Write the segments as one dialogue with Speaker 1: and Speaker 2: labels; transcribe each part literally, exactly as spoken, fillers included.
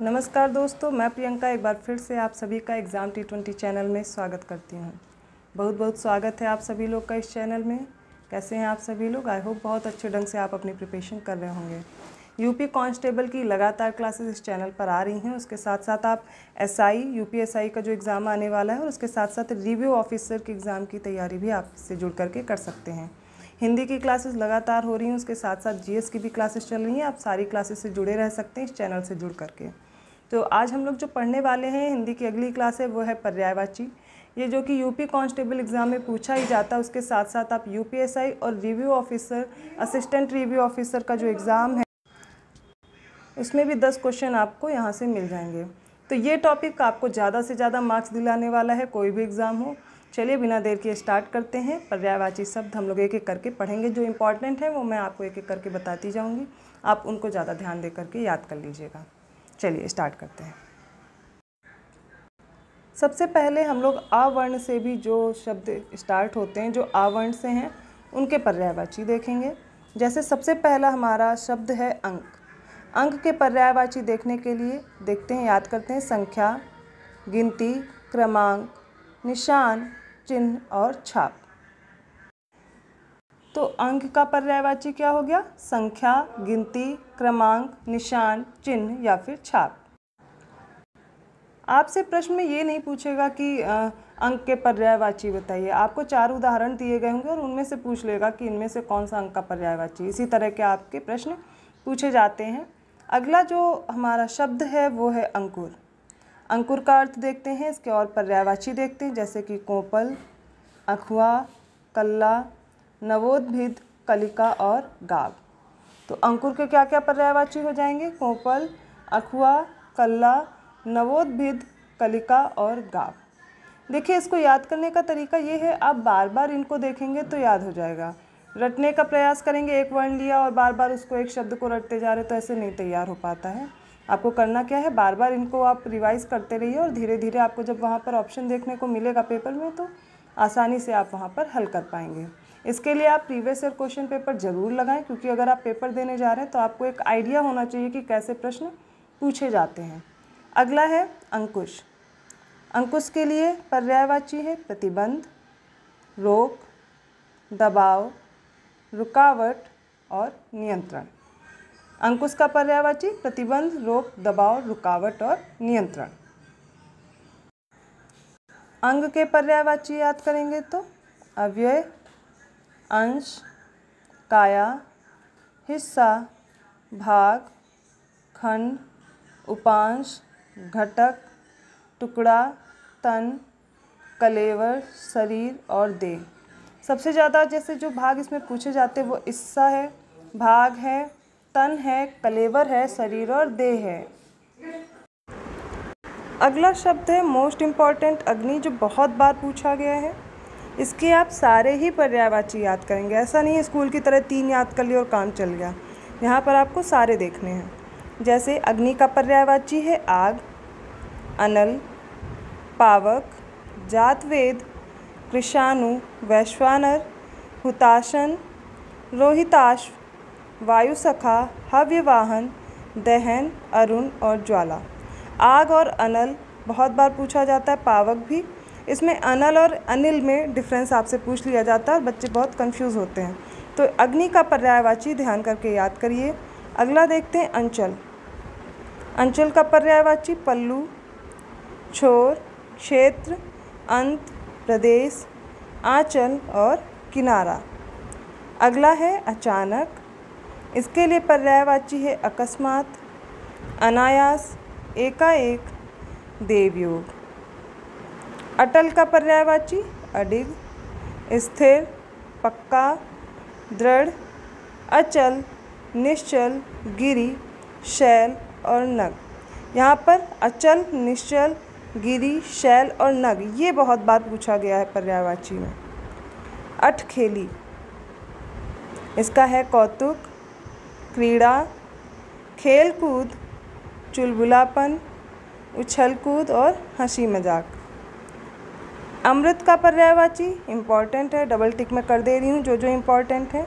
Speaker 1: नमस्कार दोस्तों, मैं प्रियंका एक बार फिर से आप सभी का एग्ज़ाम टी ट्वेंटी चैनल में स्वागत करती हूँ। बहुत बहुत स्वागत है आप सभी लोग का इस चैनल में। कैसे हैं आप सभी लोग? आई होप बहुत अच्छे ढंग से आप अपनी प्रिपरेशन कर रहे होंगे। यूपी कांस्टेबल की लगातार क्लासेस इस चैनल पर आ रही हैं। उसके साथ साथ आप एसआई यूपी एसआई का जो एग्ज़ाम आने वाला है और उसके साथ साथ रिव्यू ऑफिसर के एग्ज़ाम की तैयारी भी आप इससे जुड़ करके कर सकते हैं। हिंदी की क्लासेस लगातार हो रही हैं, उसके साथ साथ जीएस की भी क्लासेस चल रही हैं। आप सारी क्लासेस से जुड़े रह सकते हैं इस चैनल से जुड़ करके। तो आज हम लोग जो पढ़ने वाले हैं, हिंदी की अगली क्लास है वो है पर्यायवाची। ये जो कि यूपी कांस्टेबल एग्ज़ाम में पूछा ही जाता है। उसके साथ साथ आप यूपीएसआई और review officer, assistant review officer का जो एग्ज़ाम है उसमें भी दस क्वेश्चन आपको यहाँ से मिल जाएंगे। तो ये टॉपिक आपको ज़्यादा से ज़्यादा मार्क्स दिलाने वाला है, कोई भी एग्ज़ाम हो। चलिए बिना देर के स्टार्ट करते हैं। पर्यायवाची शब्द हम लोग एक एक करके पढ़ेंगे। जो इंपॉर्टेंट है वो मैं आपको एक एक करके बताती जाऊँगी, आप उनको ज़्यादा ध्यान दे करके याद कर लीजिएगा। चलिए स्टार्ट करते हैं। सबसे पहले हम लोग आ वर्ण से भी जो शब्द स्टार्ट होते हैं, जो आ वर्ण से हैं, उनके पर्यायवाची देखेंगे। जैसे सबसे पहला हमारा शब्द है अंक। अंक के पर्यायवाची देखने के लिए देखते हैं, याद करते हैं। संख्या, गिनती, क्रमांक, निशान, चिन्ह और छाप। तो अंक का पर्यायवाची क्या हो गया? संख्या, गिनती, क्रमांक, निशान, चिन्ह या फिर छाप। आपसे प्रश्न में ये नहीं पूछेगा कि आ, अंक के पर्यायवाची बताइए। आपको चार उदाहरण दिए गए होंगे और उनमें से पूछ लेगा कि इनमें से कौन सा अंक का पर्यायवाची। इसी तरह के आपके प्रश्न पूछे जाते हैं। अगला जो हमारा शब्द है वो है अंकुर। अंकुर का अर्थ देखते हैं, इसके और पर्यायवाची देखते हैं। जैसे कि कोपल, अखुआ, कल्ला, नवोद्भिद, कलिका और गाव। तो अंकुर के क्या क्या पर्यायवाची हो जाएंगे? कोपल, अखुआ, कल्ला, नवोद्भिद, कलिका और गाव। देखिए, इसको याद करने का तरीका ये है, आप बार बार इनको देखेंगे तो याद हो जाएगा। रटने का प्रयास करेंगे, एक वर्ण लिया और बार बार उसको एक शब्द को रटते जा रहे तो ऐसे नहीं तैयार हो पाता है। आपको करना क्या है, बार बार इनको आप रिवाइज़ करते रहिए और धीरे धीरे आपको जब वहाँ पर ऑप्शन देखने को मिलेगा पेपर में तो आसानी से आप वहाँ पर हल कर पाएंगे। इसके लिए आप प्रीवियस ईयर क्वेश्चन पेपर ज़रूर लगाएं, क्योंकि अगर आप पेपर देने जा रहे हैं तो आपको एक आइडिया होना चाहिए कि कैसे प्रश्न पूछे जाते हैं। अगला है अंकुश। अंकुश के लिए पर्यायवाची है प्रतिबंध, रोक, दबाव, रुकावट और नियंत्रण। अंकुश का पर्यायवाची प्रतिबंध, रोक, दबाव, रुकावट और नियंत्रण। अंग के पर्यायवाची याद करेंगे तो अव्यय, अंश, काया, हिस्सा, भाग, खंड, उपांश, घटक, टुकड़ा, तन, कलेवर, शरीर और देह। सबसे ज़्यादा जैसे जो भाग इसमें पूछे जाते हैं वो हिस्सा है, भाग है, तन है, कलेवर है, शरीर और देह है। अगला शब्द है मोस्ट इम्पॉर्टेंट अग्नि, जो बहुत बार पूछा गया है। इसके आप सारे ही पर्यायवाची याद करेंगे। ऐसा नहीं है स्कूल की तरह तीन याद कर लिए और काम चल गया। यहाँ पर आपको सारे देखने हैं। जैसे अग्नि का पर्यायवाची है आग, अनल, पावक, जातवेद, कृशाणु, वैश्वानर, हुताशन, रोहिताश्व, वायुसखा, हव्यवाहन, दहन, अरुण और ज्वाला। आग और अनल बहुत बार पूछा जाता है, पावक भी। इसमें अनल और अनिल में डिफरेंस आपसे पूछ लिया जाता है और बच्चे बहुत कंफ्यूज होते हैं। तो अग्नि का पर्यायवाची ध्यान करके याद करिए। अगला देखते हैं अंचल। अंचल का पर्यायवाची पल्लू, छोर, क्षेत्र, अंत, प्रदेश, आंचल और किनारा। अगला है अचानक। इसके लिए पर्यायवाची है अकस्मात, अनायास, एकाएक, देवयोग। अटल का पर्यायवाची अडिग, स्थिर, पक्का, दृढ़, अचल, निश्चल, गिरि, शैल और नग। यहाँ पर अचल, निश्चल, गिरि, शैल और नग ये बहुत बार पूछा गया है पर्यायवाची में। अठखेली, इसका है कौतुक, क्रीड़ा, खेल कूद, चुलबुलापन, उछल कूद और हंसी मजाक। अमृत का पर्यायवाची इम्पॉर्टेंट है, डबल टिक में कर दे रही हूँ जो जो इम्पॉर्टेंट है।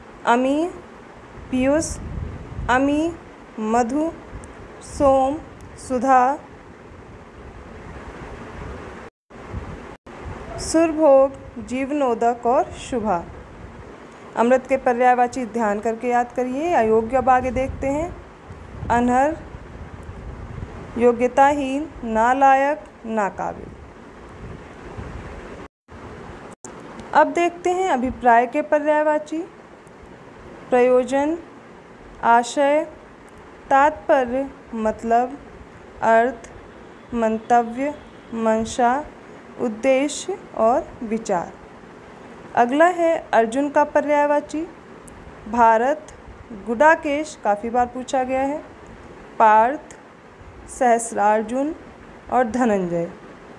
Speaker 1: अमी, पीयूष, अमी, मधु, सोम, सुधा, सुरभोग, जीवनोदक और शुभा। अमृत के पर्यायवाची ध्यान करके याद करिए। अयोग्य अब आगे देखते हैं। अनहर, योग्यताहीन, नालायक, नाकाबिल। अब देखते हैं अभिप्राय के पर्यायवाची। प्रयोजन, आशय, तात्पर्य, मतलब, अर्थ, मंतव्य, मंशा, उद्देश्य और विचार। अगला है अर्जुन का पर्यायवाची। भारत, गुडाकेश काफ़ी बार पूछा गया है, पार्थ, सहस्रार्जुन और धनंजय।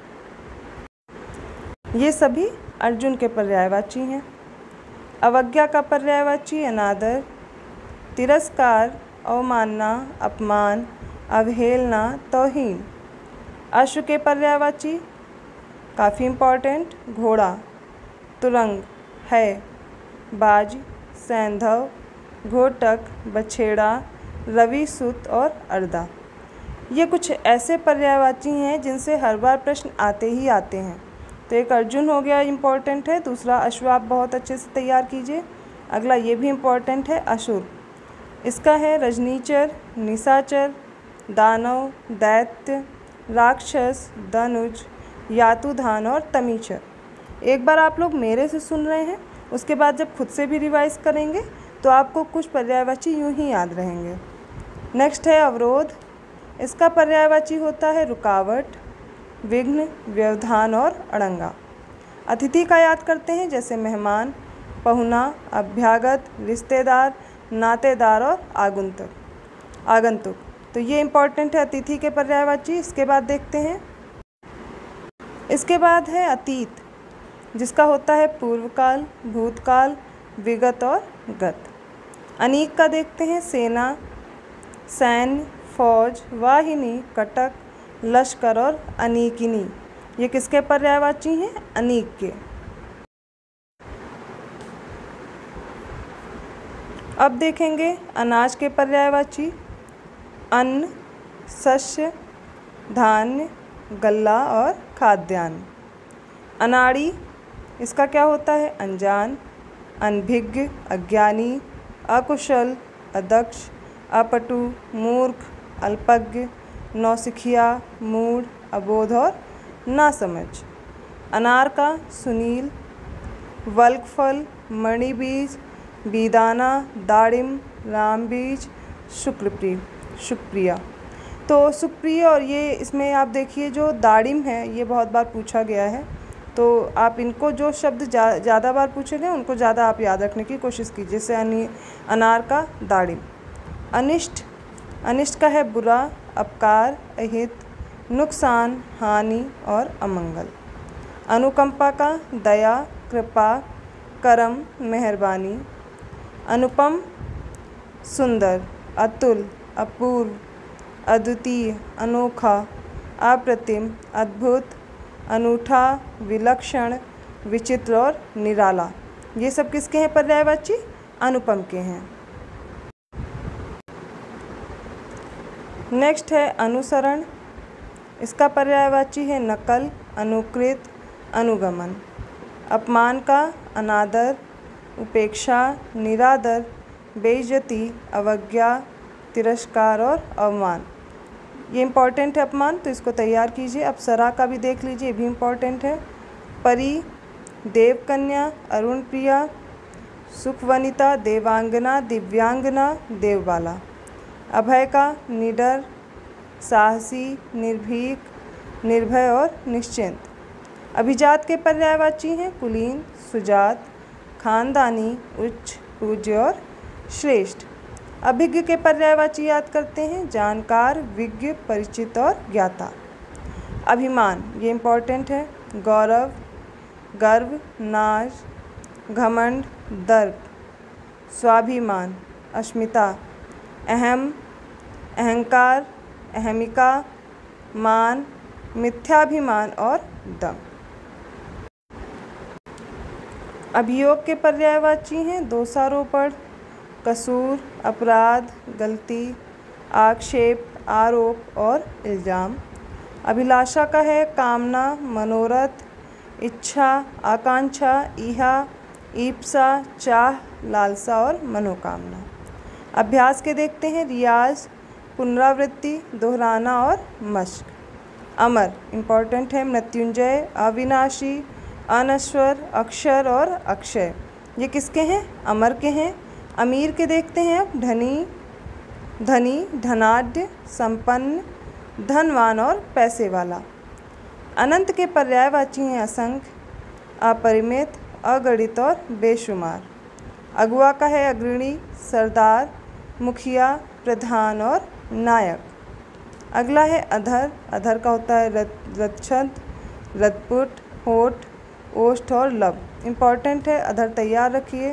Speaker 1: ये सभी अर्जुन के पर्यायवाची हैं। अवज्ञा का पर्यायवाची अनादर, तिरस्कार, अवमानना, अपमान, अवहेलना, तौहीन। अश्व के पर्यायवाची काफ़ी इम्पॉर्टेंट, घोड़ा, तुरंग, है, बाज, सैंधव, घोटक, बछेड़ा, रविसुत और अर्दा। ये कुछ ऐसे पर्यायवाची हैं जिनसे हर बार प्रश्न आते ही आते हैं। तो एक अर्जुन हो गया, इम्पॉर्टेंट है। दूसरा अश्व आप बहुत अच्छे से तैयार कीजिए। अगला ये भी इम्पॉर्टेंट है, असुर। इसका है रजनीचर, निशाचर, दानव, दैत्य, राक्षस, दनुज, यातुधान और तमीचर। एक बार आप लोग मेरे से सुन रहे हैं, उसके बाद जब खुद से भी रिवाइज करेंगे तो आपको कुछ पर्यायवाची यूं ही याद रहेंगे। नेक्स्ट है अवरोध। इसका पर्यायवाची होता है रुकावट, विघ्न, व्यवधान और अड़ंगा। अतिथि का याद करते हैं, जैसे मेहमान, पहुना, अभ्यागत, रिश्तेदार, नातेदार और आगंतुक आगंतुक तो ये इम्पॉर्टेंट है अतिथि के पर्यायवाची। इसके बाद देखते हैं, इसके बाद है अतीत, जिसका होता है पूर्वकाल, भूतकाल, विगत और गत। अनीक का देखते हैं, सेना, सैन्य, फौज, वाहिनी, कटक, लश्कर और अनीकिनी। ये किसके पर्यायवाची हैं? अनीक के। अब देखेंगे अनाज के पर्यायवाची। अन्न, शस्य, धान्य, गल्ला और खाद्यान्न। अनाड़ी, इसका क्या होता है? अनजान, अनभिज्ञ, अज्ञानी, अकुशल, अदक्ष, अपटु, मूर्ख, अल्पज्ञ, नौसिखिया, मूढ़, अबोध और नासमझ। अनार का सुनील, वल्कफल, मणिबीज, बीदाना, दाड़िम, रामबीज, शुक्रप्रिय शुक्रिया। तो सुप्रिय और ये इसमें आप देखिए जो दाड़िम है ये बहुत बार पूछा गया है, तो आप इनको जो शब्द ज़्यादा जा, बार पूछे गए उनको ज़्यादा आप याद रखने की कोशिश कीजिए। जैसे अनि अनार का दाड़िम। अनिष्ट, अनिष्ट का है बुरा, अपकार, अहित, नुकसान, हानि और अमंगल। अनुकंपा का दया, कृपा, करम, मेहरबानी। अनुपम, सुंदर, अतुल, अपूर्व, अद्वितीय, अनोखा, अप्रतिम, अद्भुत, अनूठा, विलक्षण, विचित्र और निराला। ये सब किसके हैं पर्यायवाची? अनुपम के हैं। नेक्स्ट है अनुसरण। इसका पर्यायवाची है नकल, अनुकृत, अनुगमन। अपमान का अनादर, उपेक्षा, निरादर, बेइज्जती, अवज्ञा, तिरस्कार और अवमान। ये इम्पॉर्टेंट है अपमान, तो इसको तैयार कीजिए। अप्सरा का भी देख लीजिए, ये भी इम्पॉर्टेंट है। परी, देवकन्या, अरुण प्रिया, सुखवनिता, देवांगना, दिव्यांगना, देवबाला। अभय का निडर, साहसी, निर्भीक, निर्भय और निश्चिंत। अभिजात के पर्यायवाची हैं कुलीन, सुजात, खानदानी, उच्च, पूज्य और श्रेष्ठ। अभिज्ञ के पर्यायवाची याद करते हैं जानकार, विज्ञ, परिचित और ज्ञाता। अभिमान, ये इम्पॉर्टेंट है। गौरव, गर्व, नाज, घमंड, दर्प। स्वाभिमान, अस्मिता, अहम, अहंकार, अहमिका, मान, मिथ्याभिमान और दम। अभियोग के पर्यायवाची हैं दोषारोपण, कसूर, अपराध, गलती, आक्षेप, आरोप और इल्ज़ाम। अभिलाषा का है कामना, मनोरथ, इच्छा, आकांक्षा, इहा, ईप्सा, चाह, लालसा और मनोकामना। अभ्यास के देखते हैं रियाज, पुनरावृत्ति, दोहराना और मश्क। अमर इम्पॉर्टेंट है मृत्युंजय, अविनाशी, अनश्वर, अक्षर और अक्षय। ये किसके हैं? अमर के हैं। अमीर के देखते हैं अब धनी, धनी, धनाढ्य, संपन्न, धनवान और पैसे वाला। अनंत के पर्यायवाची हैं असंख्य, अपरिमित, अगणित और बेशुमार। अगुआ का है अग्रणी, सरदार, मुखिया, प्रधान और नायक। अगला है अधर। अधर का होता है रक्षद, रदपुट, होठ, ओष्ठ और लब। इम्पॉर्टेंट है, अधर तैयार रखिए।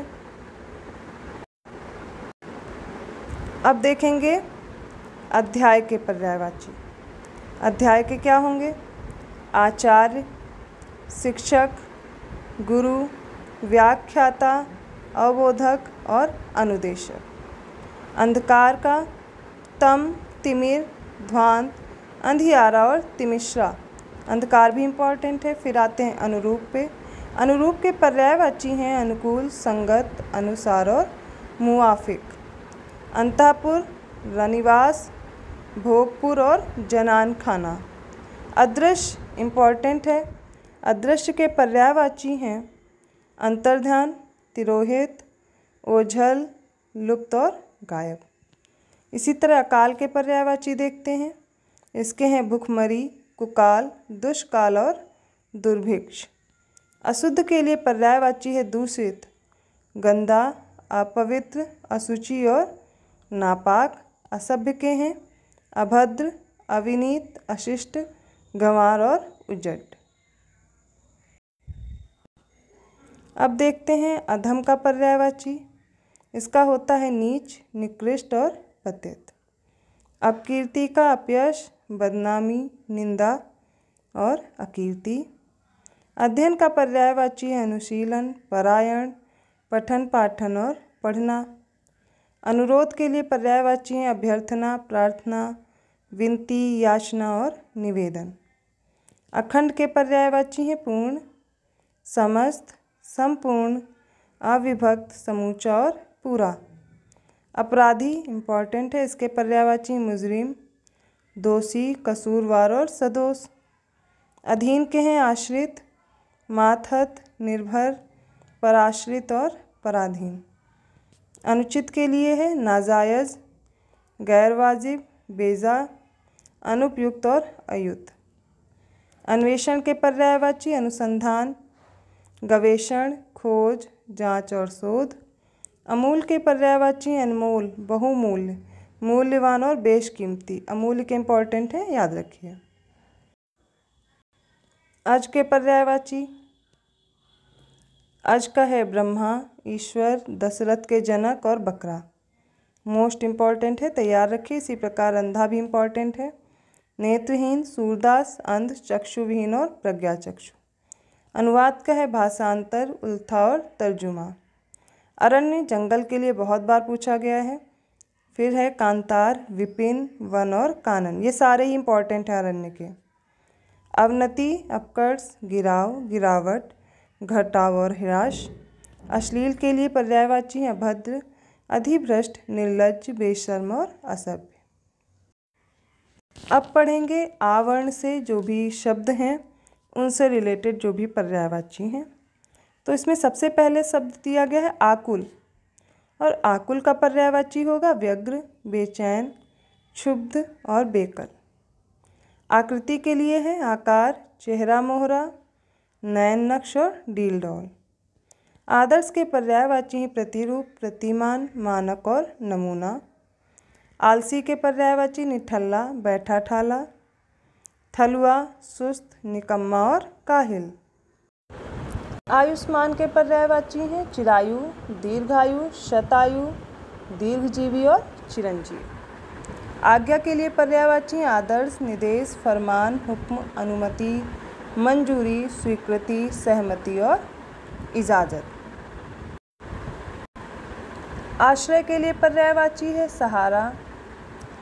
Speaker 1: अब देखेंगे अध्याय के पर्यायवाची। अध्याय के क्या होंगे? आचार्य, शिक्षक, गुरु, व्याख्याता, अवबोधक और अनुदेशक। अंधकार का तम, तिमिर, ध्वांत, अंधियारा और तिमिश्रा। अंधकार भी इम्पॉर्टेंट है। फिर आते हैं अनुरूप पे। अनुरूप के पर्यायवाची हैं अनुकूल, संगत, अनुसार और मुआफिक। अंतःपुर, रनिवास, भोगपुर और जनान खाना। अदृश्य इम्पॉर्टेंट है। अदृश्य के पर्यायवाची हैं अंतर्ध्यान, तिरोहित, ओझल, लुप्त और गायब। इसी तरह अकाल के पर्यायवाची देखते हैं। इसके हैं भुखमरी, कुकाल, दुष्काल और दुर्भिक्ष। अशुद्ध के लिए पर्यायवाची है दूषित, गंदा, अपवित्र, अशुचि और नापाक। असभ्य के हैं अभद्र, अविनीत, अशिष्ट, गंवार और उजट। अब देखते हैं अधम का पर्यायवाची। इसका होता है नीच, निकृष्ट और पतित। अपकीर्ति का अपयश, बदनामी, निंदा और अकीर्ति। अध्ययन का पर्यायवाची है अनुशीलन, परायण, पठन पाठन और पढ़ना। अनुरोध के लिए पर्यायवाची हैं अभ्यर्थना, प्रार्थना, विनती, याचना और निवेदन। अखंड के पर्यायवाची हैं पूर्ण, समस्त, संपूर्ण, अविभक्त, समूचा और पूरा। अपराधी इम्पॉर्टेंट है। इसके पर्यायवाची मुजरिम, दोषी, कसूरवार और सदोष। अधीन के हैं आश्रित, मातहत, निर्भर, पराश्रित और पराधीन। अनुचित के लिए है नाजायज़, गैरवाजिब, बेजा, अनुपयुक्त और अयुक्त। अन्वेषण के पर्यायवाची अनुसंधान, गवेषण, खोज, जांच और शोध। अमूल के पर्यायवाची अनमोल, बहुमूल्य, मूल्यवान और बेशकीमती। अमूल्य के इम्पॉर्टेंट है, याद रखिए। अज के पर्यायवाची। अज का है ब्रह्मा, ईश्वर, दशरथ के जनक और बकरा। मोस्ट इम्पॉर्टेंट है, तैयार रखिए। इसी प्रकार अंधा भी इम्पॉर्टेंट है। नेत्रहीन, सूरदास, अंध, चक्षुविहीन और प्रज्ञाचक्षु। अनुवाद का है भाषांतर, उल्था और तर्जुमा। अरण्य जंगल के लिए बहुत बार पूछा गया है। फिर है कांतार, विपिन, वन और कानन। ये सारे ही इम्पॉर्टेंट हैं अरण्य के। अवनति, अपकर्ष, गिराव, गिरावट, घटाव और ह्रास। अश्लील के लिए पर्यायवाची हैं अभद्र, अधिभ्रष्ट, निर्लज्ज, बेशर्म और असभ्य। अब पढ़ेंगे आवर्ण से जो भी शब्द हैं उनसे रिलेटेड जो भी पर्यायवाची हैं। तो इसमें सबसे पहले शब्द दिया गया है आकुल, और आकुल का पर्यायवाची होगा व्यग्र, बेचैन, क्षुब्ध और बेकल। आकृति के लिए है आकार, चेहरा मोहरा, नयन नक्श और डील डौल। आदर्श के पर्यायवाची हैं प्रतिरूप, प्रतिमान, मानक और नमूना। आलसी के पर्यायवाची निठल्ला, बैठा ठाला, थलुआ, सुस्त, निकम्मा और काहिल। आयुष्मान के पर्यायवाची हैं चिरायु, दीर्घायु, शतायु, दीर्घजीवी और चिरंजीवी। आज्ञा के लिए पर्यायवाची हैं आदर्श, निदेश, फरमान, हुक्म, अनुमति, मंजूरी, स्वीकृति, सहमति और इजाज़त। आश्रय के लिए पर्यायवाची है सहारा,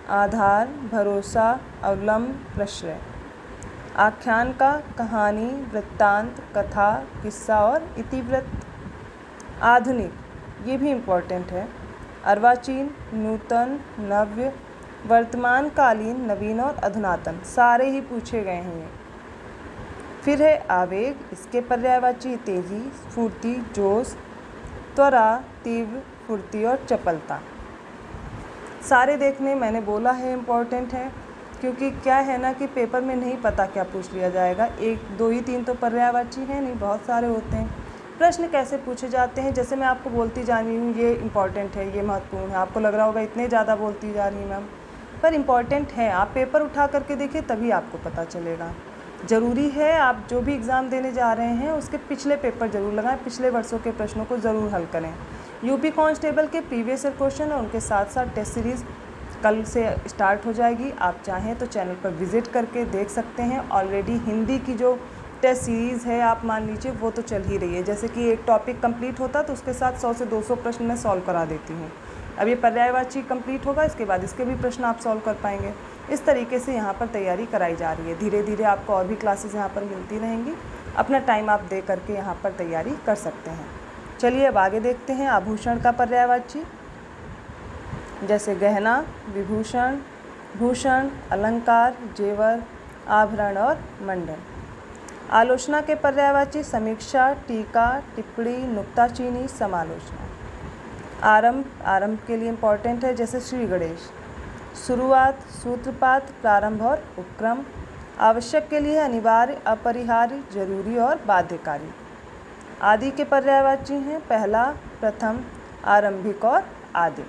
Speaker 1: आधार, भरोसा, अवलंब, प्रश्रय। आख्यान का कहानी, वृत्तांत, कथा, किस्सा और इतिवृत्त। आधुनिक, ये भी इम्पोर्टेंट है। अर्वाचीन, नूतन, नव्य, वर्तमानकालीन, नवीन और अधुनातन, सारे ही पूछे गए हैं ये। फिर है आवेग, इसके पर्यायवाची तेजी, स्फूर्ति, जोश, त्वरा, तीव्र, फुर्ती और चपलता। सारे देखने मैंने बोला है इम्पोर्टेंट है, क्योंकि क्या है ना कि पेपर में नहीं पता क्या पूछ लिया जाएगा। एक दो ही तीन तो पर्यायवाची हैं नहीं, बहुत सारे होते हैं। प्रश्न कैसे पूछे जाते हैं, जैसे मैं आपको बोलती जा रही हूँ ये इम्पॉर्टेंट है, ये महत्वपूर्ण है। आपको लग रहा होगा इतने ज़्यादा बोलती जा रही मैम, पर इम्पॉर्टेंट है। आप पेपर उठा करके देखिए तभी आपको पता चलेगा। ज़रूरी है आप जो भी एग्ज़ाम देने जा रहे हैं उसके पिछले पेपर ज़रूर लगाएं, पिछले वर्षों के प्रश्नों को ज़रूर हल करें। यूपी कांस्टेबल के प्रीवियस ईयर क्वेश्चन और उनके साथ साथ टेस्ट सीरीज़ कल से स्टार्ट हो जाएगी। आप चाहें तो चैनल पर विज़िट करके देख सकते हैं। ऑलरेडी हिंदी की जो टेस्ट सीरीज़ है आप मान लीजिए वो तो चल ही रही है। जैसे कि एक टॉपिक कंप्लीट होता तो उसके साथ सौ से दो सौ प्रश्न मैं सॉल्व करा देती हूँ। अब ये पर्यायवाची कंप्लीट होगा, इसके बाद इसके भी प्रश्न आप सॉल्व कर पाएंगे। इस तरीके से यहाँ पर तैयारी कराई जा रही है। धीरे धीरे आपको और भी क्लासेस यहाँ पर मिलती रहेंगी। अपना टाइम आप दे करके यहाँ पर तैयारी कर सकते हैं। चलिए अब आगे देखते हैं आभूषण का पर्यायवाची। जैसे गहना, विभूषण, भूषण, अलंकार, जेवर, आभरण और मंडल। आलोचना के पर्यायवाची समीक्षा, टीका, टिप्पणी, नुक्ताचीनी, समालोचना। आरंभ, आरंभ के लिए इम्पॉर्टेंट है, जैसे श्री गणेश। शुरुआत, सूत्रपात, प्रारंभ और उपक्रम। आवश्यक के लिए अनिवार्य, अपरिहार्य, जरूरी और बाध्यकारी। आदि के पर्यायवाची हैं पहला, प्रथम, आरंभिक और आदि।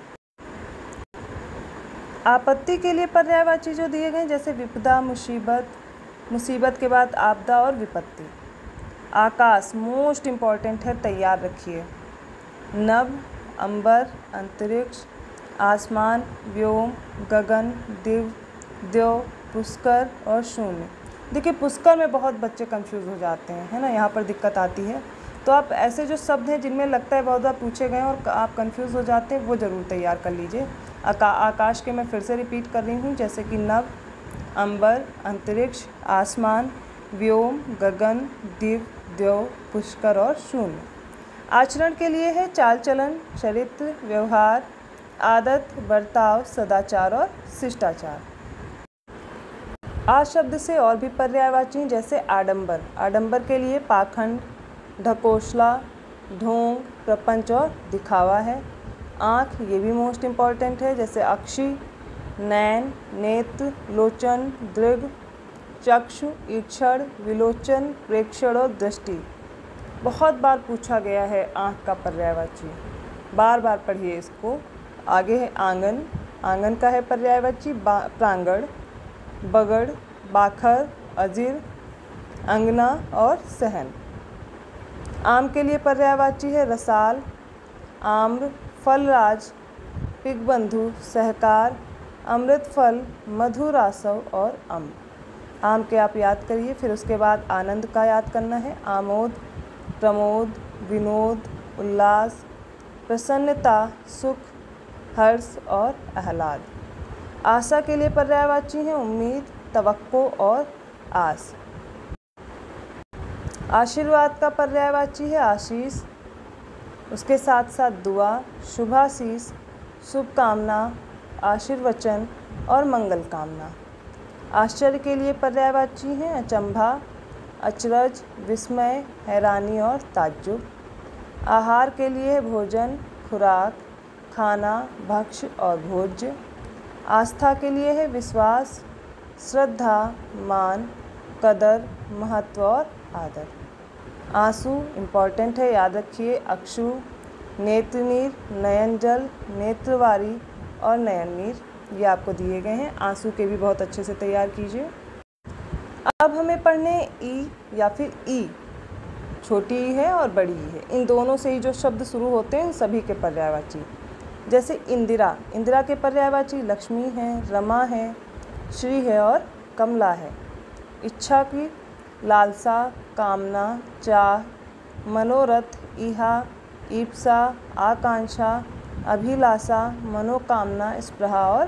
Speaker 1: आपत्ति के लिए पर्यायवाची जो दिए गए जैसे विपदा, मुसीबत, मुसीबत के बाद आपदा और विपत्ति। आकाश मोस्ट इम्पॉर्टेंट है, तैयार रखिए। नभ, अंबर, अंतरिक्ष, आसमान, व्योम, गगन, दिव, द्यौ, पुष्कर और शून्य। देखिए पुष्कर में बहुत बच्चे कंफ्यूज हो जाते हैं, है ना, यहाँ पर दिक्कत आती है। तो आप ऐसे जो शब्द हैं जिनमें लगता है बहुत बार पूछे गए और आप कंफ्यूज हो जाते हैं वो ज़रूर तैयार कर लीजिए। आका, आकाश के मैं फिर से रिपीट कर रही हूँ, जैसे कि नभ, अंबर, अंतरिक्ष, आसमान, व्योम, गगन, दिव, द्यौ, पुष्कर और शून्य। आचरण के लिए है चाल चलन, चरित्र, व्यवहार, आदत, बर्ताव, सदाचार और शिष्टाचार। आ शब्द से और भी पर्यायवाची जैसे आडंबर। आडंबर के लिए पाखंड, ढकोसला, ढोंग, प्रपंच और दिखावा है। आँख, ये भी मोस्ट इम्पॉर्टेंट है, जैसे अक्षी, नैन, नेत्र, लोचन, दृग, चक्षु, ईक्षण, विलोचन, प्रेक्षण और दृष्टि। बहुत बार पूछा गया है आँख का पर्यायवाची, बार बार पढ़िए इसको। आगे है आंगन, आंगन का है पर्यायवाची प्रांगण, बगड़, बाखर, अजीर, अंगना और सहन। आम के लिए पर्यायवाची है रसाल, आम्र, फलराज, पिगबंधु, सहकार, अमृत फल, मधुरासव और अम्र। आम के आप याद करिए। फिर उसके बाद आनंद का याद करना है, आमोद, प्रमोद, विनोद, उल्लास, प्रसन्नता, सुख, हर्ष और आह्लाद। आशा के लिए पर्यायवाची हैं उम्मीद, तवक्को और आस। आशीर्वाद का पर्यायवाची है आशीष, उसके साथ साथ दुआ, शुभाशीष, शुभकामना, आशीर्वचन और मंगल कामना। आश्चर्य के लिए पर्यायवाची हैं अचंभा, अचरज, विस्मय, हैरानी और ताज्जुब। आहार के लिए भोजन, खुराक, खाना, भक्ष्य और भोज्य। आस्था के लिए है विश्वास, श्रद्धा, मान, कदर, महत्व और आदर। आंसू इम्पॉर्टेंट है, याद रखिए, अक्षु, नेत्रनीर, नयनजल, नेत्रवारी और नयननीर, ये आपको दिए गए हैं। आंसू के भी बहुत अच्छे से तैयार कीजिए। अब हमें पढ़ने ई या फिर ई, छोटी ई है और बड़ी ई है, इन दोनों से ही जो शब्द शुरू होते हैं सभी के पर्यायवाची। जैसे इंदिरा, इंदिरा के पर्यायवाची लक्ष्मी है, रमा है, श्री है और कमला है। इच्छा की लालसा, कामना, चाह, मनोरथ, इहा, ईप्सा, आकांक्षा, अभिलाषा, मनोकामना, स्पृहा और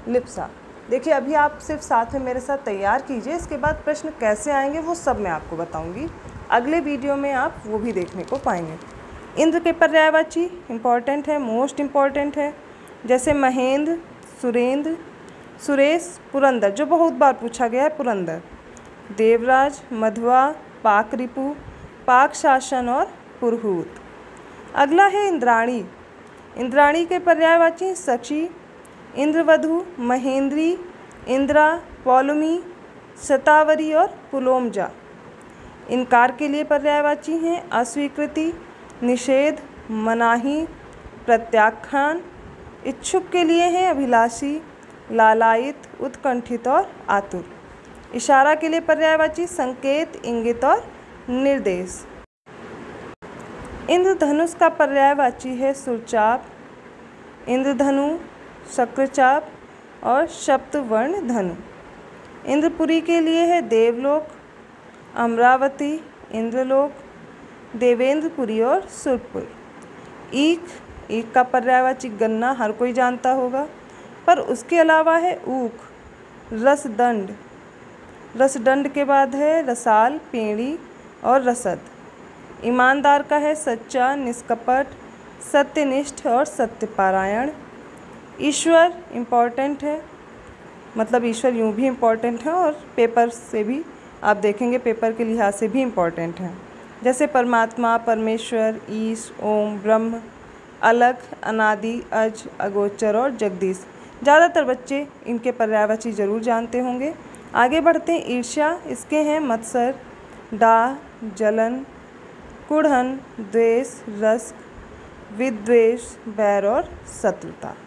Speaker 1: लिप्सा। देखिए अभी आप सिर्फ साथ में मेरे साथ तैयार कीजिए, इसके बाद प्रश्न कैसे आएंगे वो सब मैं आपको बताऊंगी। अगले वीडियो में आप वो भी देखने को पाएंगे। इंद्र के पर्यायवाची इम्पॉर्टेंट है, मोस्ट इम्पॉर्टेंट है, जैसे महेंद्र, सुरेंद्र, सुरेश, पुरंदर, जो बहुत बार पूछा गया है पुरंदर, देवराज, मध्वा, पाक रिपु, पाक शासन और पुरहूत। अगला है इंद्राणी। इंद्राणी के पर्यायवाची शची, इंद्रवधु, महेंद्री, इंद्रा, पौलमी, शतावरी और पुलोमजा। इनकार के लिए पर्यायवाची हैं अस्वीकृति, निषेध, मनाही, प्रत्याख्यान। इच्छुक के लिए हैं अभिलाषी, लालायित, उत्कंठित और आतुर। इशारा के लिए पर्यायवाची संकेत, इंगित और निर्देश। इंद्रधनुष का पर्यायवाची है सुरचाप, इंद्रधनु, शक्रचाप और सप्तवर्ण धनु। इंद्रपुरी के लिए है देवलोक, अमरावती, इंद्रलोक, देवेंद्रपुरी और सुरपुर। ईख, ईख का पर्यायवाची गन्ना हर कोई जानता होगा, पर उसके अलावा है ऊख, रसदंड, रसदंड के बाद है रसाल, पेड़ी और रसद। ईमानदार का है सच्चा, निष्कपट, सत्यनिष्ठ और सत्यपारायण। ईश्वर इम्पॉर्टेंट है, मतलब ईश्वर यूँ भी इम्पॉर्टेंट है और पेपर से भी आप देखेंगे, पेपर के लिहाज से भी इम्पॉर्टेंट है, जैसे परमात्मा, परमेश्वर, ईश, ओम, ब्रह्म, अलग, अनादि, अज, अगोचर और जगदीश। ज़्यादातर बच्चे इनके पर्यायवाची जरूर जानते होंगे। आगे बढ़ते हैं ईर्ष्या। इसके हैं मत्सर, डाह, जलन, कुढ़न, द्वेष, रस्क, विद्वेष, बैर और शत्रुता।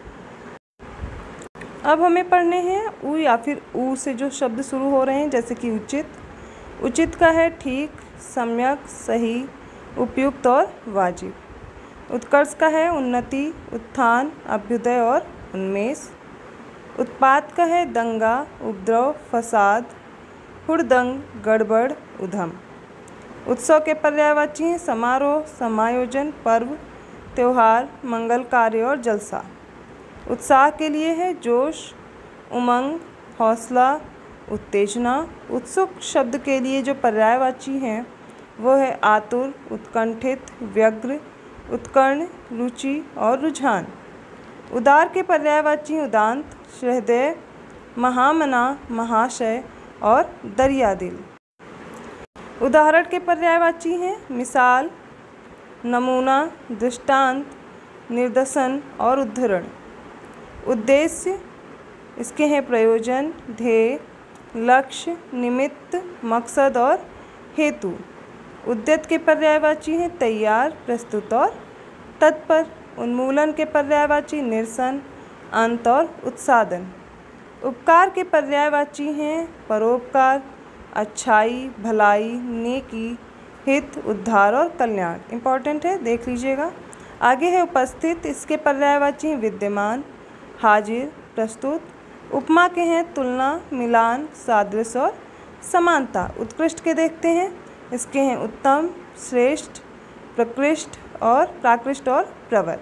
Speaker 1: अब हमें पढ़ने हैं ऊ या फिर ऊ से जो शब्द शुरू हो रहे हैं, जैसे कि उचित। उचित का है ठीक, सम्यक, सही, उपयुक्त और वाजिब। उत्कर्ष का है उन्नति, उत्थान, अभ्युदय और उन्मेष। उत्पात का है दंगा, उपद्रव, फसाद, हुड़दंग, गड़बड़, उधम। उत्सव के पर्यायवाची हैं समारोह, समायोजन, पर्व, त्यौहार, मंगल कार्य और जलसा। उत्साह के लिए है जोश, उमंग, हौसला, उत्तेजना। उत्सुक शब्द के लिए जो पर्यायवाची हैं वो है आतुर, उत्कंठित, व्यग्र, उत्कर्ण, रुचि और रुझान। उदार के पर्यायवाची उदांत, सहृदय, महामना, महाशय और दरियादिल। उदाहरण के पर्यायवाची हैं मिसाल, नमूना, दृष्टांत, निदर्शन और उद्धरण। उद्देश्य, इसके हैं प्रयोजन, ध्येय, लक्ष्य, निमित्त, मकसद और हेतु। उद्यत के पर्यायवाची हैं तैयार, प्रस्तुत और तत्पर। उन्मूलन के पर्यायवाची निरसन, अंत और उत्सादन। उपकार के पर्यायवाची हैं परोपकार, अच्छाई, भलाई, नेकी, हित, उद्धार और कल्याण। इम्पॉर्टेंट है, देख लीजिएगा। आगे है उपस्थित। इसके पर्यायवाची हैं विद्यमान, हाजिर, प्रस्तुत। उपमा के हैं तुलना, मिलान, सादृश्य और समानता। उत्कृष्ट के देखते हैं, इसके हैं उत्तम, श्रेष्ठ, प्रकृष्ट और प्राकृष्ट और प्रवर।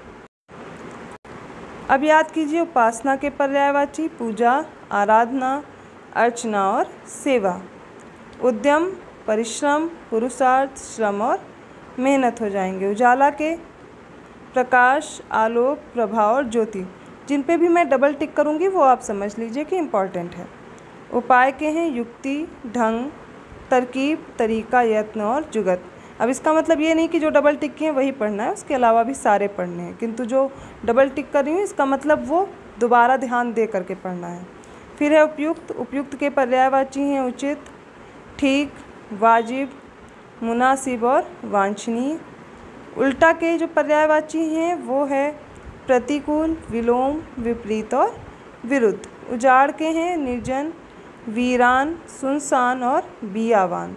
Speaker 1: अब याद कीजिए उपासना के पर्यायवाची पूजा, आराधना, अर्चना और सेवा। उद्यम, परिश्रम, पुरुषार्थ, श्रम और मेहनत हो जाएंगे। उजाला के प्रकाश, आलोक, प्रभाव और ज्योति। जिन पे भी मैं डबल टिक करूँगी वो आप समझ लीजिए कि इम्पॉर्टेंट है। उपाय के हैं युक्ति, ढंग, तरकीब, तरीका, यत्न और जुगत। अब इसका मतलब ये नहीं कि जो डबल टिक किए हैं वही पढ़ना है, उसके अलावा भी सारे पढ़ने हैं, किंतु जो डबल टिक कर रही हूँ इसका मतलब वो दोबारा ध्यान दे करके पढ़ना है। फिर है उपयुक्त। उपयुक्त के पर्यायवाची हैं उचित, ठीक, वाजिब, मुनासिब और वांछनीय। उल्टा के जो पर्यायवाची हैं वो है प्रतिकूल, विलोम, विपरीत और विरुद्ध। उजाड़ के हैं निर्जन, वीरान, सुनसान और बियावान।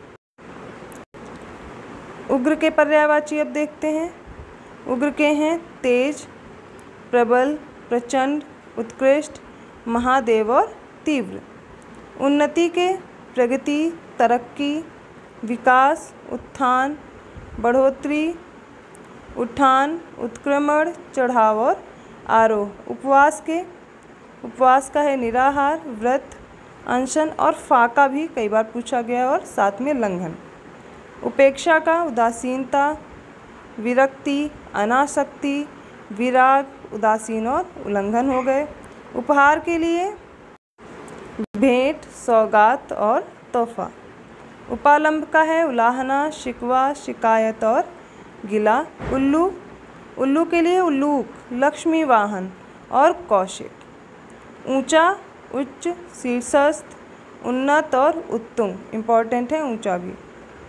Speaker 1: उग्र के पर्यायवाची अब देखते हैं। उग्र के हैं तेज, प्रबल, प्रचंड, उत्कृष्ट, महादेव और तीव्र। उन्नति के प्रगति, तरक्की, विकास, उत्थान, बढ़ोतरी, उठान, उत्क्रमण, चढ़ाव और आरोह। उपवास के उपवास का है निराहार, व्रत, अनशन और फाका भी कई बार पूछा गया और साथ में लंघन। उपेक्षा का उदासीनता, विरक्ति, अनासक्ति, विराग, उदासीन और उल्लंघन हो गए। उपहार के लिए भेंट, सौगात और तोहफा। उपालंब का है उलाहना, शिकवा, शिकायत और गिला। उल्लू, उल्लू के लिए उल्लूक, लक्ष्मी वाहन और कौशिक। ऊंचा, उच्च, शीर्षस्थ, उन्नत और उत्तुंग, इम्पॉर्टेंट है ऊंचा भी।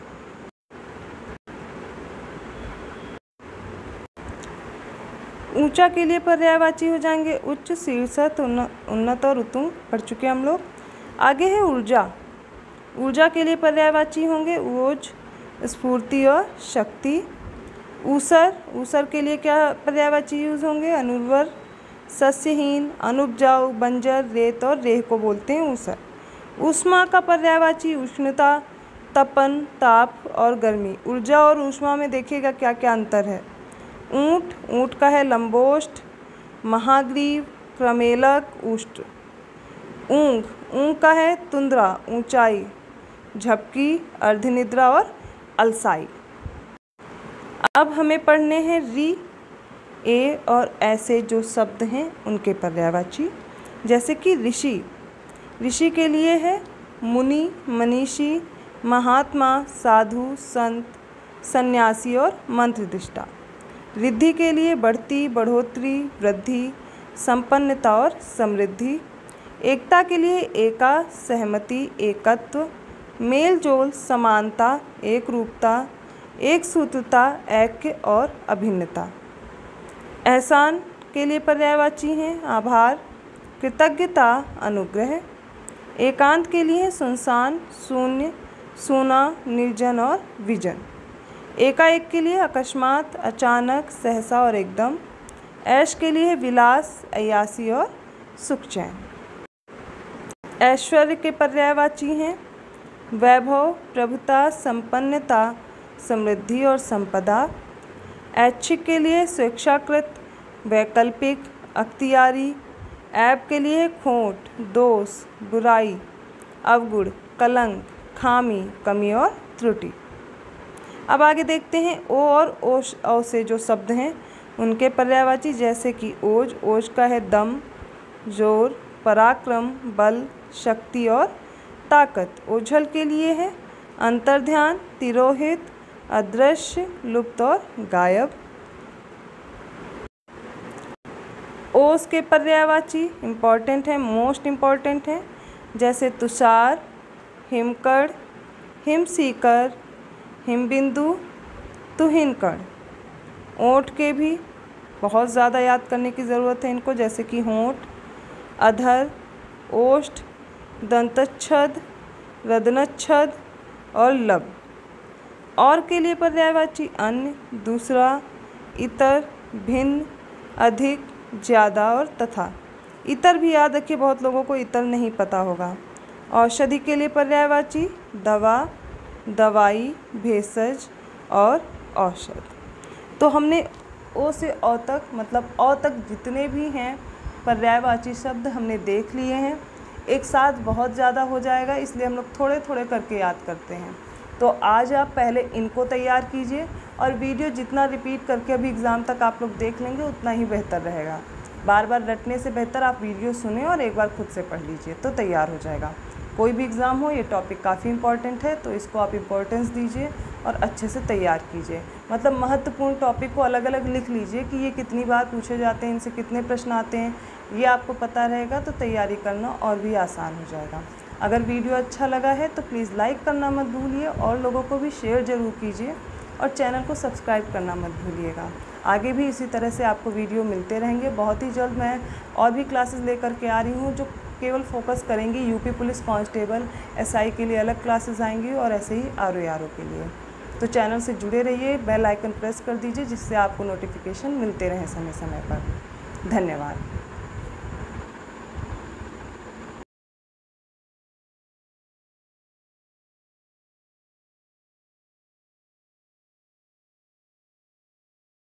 Speaker 1: ऊंचा के लिए पर्यायवाची हो जाएंगे उच्च, शीर्षस्थ, उन्नत और उत्तुंग, पढ़ चुके हम लोग। आगे है ऊर्जा। ऊर्जा के लिए पर्यायवाची होंगे ओज, स्फूर्ति और शक्ति। ऊसर, ऊसर के लिए क्या पर्यायवाची यूज होंगे? अनुर्वर, सस्यहीन, अनुपजाऊ, बंजर, रेत और रेह को बोलते हैं ऊसर। ऊष्मा का पर्यायवाची उष्णता, तपन, ताप और गर्मी। ऊर्जा और ऊष्मा में देखिएगा क्या क्या अंतर है। ऊंट, ऊंट का है लंबोष्ठ, महाग्रीव, प्रमेलक, उष्ट। ऊंग, ऊंग का है तुंद्रा, ऊंचाई, झपकी, अर्धनिद्रा और अलसाई। अब हमें पढ़ने हैं री, ए और ऐसे जो शब्द हैं उनके पर्यायवाची, जैसे कि ऋषि। ऋषि के लिए है मुनि, मनीषी, महात्मा, साधु, संत, सन्यासी और मंत्रदृष्टा। रिद्धि के लिए बढ़ती, बढ़ोतरी, वृद्धि, संपन्नता और समृद्धि। एकता के लिए एका, सहमति, एकत्व, मेल जोल, समानता, एक रूपता, एक सूत्रता, ऐक्य और अभिन्नता। एहसान के लिए पर्यायवाची हैं आभार, कृतज्ञता, अनुग्रह। एकांत के लिए सुनसान, शून्य, सूना, निर्जन और विजन। एकाएक के लिए अकस्मात, अचानक, सहसा और एकदम। ऐश के लिए विलास, अय्यासी और सुख चैन। ऐश्वर्य के पर्यायवाची हैं वैभव, प्रभुता, संपन्नता, समृद्धि और संपदा। ऐच्छिक के लिए स्वेच्छाकृत, वैकल्पिक, अख्तियारी। ऐब के लिए खोट, दोष, बुराई, अवगुण, कलंक, खामी, कमी और त्रुटि। अब आगे देखते हैं ओ और ओश औ से जो शब्द हैं उनके पर्यायवाची, जैसे कि ओज। ओज का है दम, जोर, पराक्रम, बल, शक्ति और ताकत। ओझल के लिए है अंतर्ध्यान, तिरोहित, अदृश्य, लुप्त और गायब। ओस के पर्यायवाची इम्पॉर्टेंट है, मोस्ट इम्पॉर्टेंट है, जैसे तुषार, हिमकड़, हिमसीकर, हिमबिंदु, तुहिनकड़। ओंठ के भी बहुत ज़्यादा याद करने की ज़रूरत है इनको, जैसे कि होंठ, अधर, ओष्ठ, दंतच्छद, रदनच्छद और लब। और के लिए पर्यायवाची अन्य, दूसरा, इतर, भिन्न, अधिक, ज़्यादा और तथा। इतर भी याद रखिए, बहुत लोगों को इतर नहीं पता होगा। औषधि के लिए पर्यायवाची दवा, दवाई, भेषज और औषध। तो हमने ओ से औ तक, मतलब औ तक जितने भी हैं पर्यायवाची शब्द हमने देख लिए हैं। एक साथ बहुत ज़्यादा हो जाएगा, इसलिए हम लोग थोड़े थोड़े करके याद करते हैं। तो आज आप पहले इनको तैयार कीजिए और वीडियो जितना रिपीट करके अभी एग्ज़ाम तक आप लोग देख लेंगे उतना ही बेहतर रहेगा। बार बार रटने से बेहतर आप वीडियो सुने और एक बार खुद से पढ़ लीजिए तो तैयार हो जाएगा। कोई भी एग्ज़ाम हो, ये टॉपिक काफ़ी इंपॉर्टेंट है, तो इसको आप इम्पोर्टेंस दीजिए और अच्छे से तैयार कीजिए। मतलब महत्वपूर्ण टॉपिक को अलग अलग लिख लीजिए कि ये कितनी बार पूछे जाते हैं, इनसे कितने प्रश्न आते हैं, ये आपको पता रहेगा तो तैयारी करना और भी आसान हो जाएगा। अगर वीडियो अच्छा लगा है तो प्लीज़ लाइक करना मत भूलिए और लोगों को भी शेयर ज़रूर कीजिए और चैनल को सब्सक्राइब करना मत भूलिएगा। आगे भी इसी तरह से आपको वीडियो मिलते रहेंगे। बहुत ही जल्द मैं और भी क्लासेस लेकर के आ रही हूँ जो केवल फोकस करेंगी यूपी पुलिस कांस्टेबल, एसआई के लिए अलग क्लासेस आएंगी और ऐसे ही आर ओ आर ओ के लिए। तो चैनल से जुड़े रहिए, बेल आइकन प्रेस कर दीजिए जिससे आपको नोटिफिकेशन मिलते रहें समय समय पर। धन्यवाद।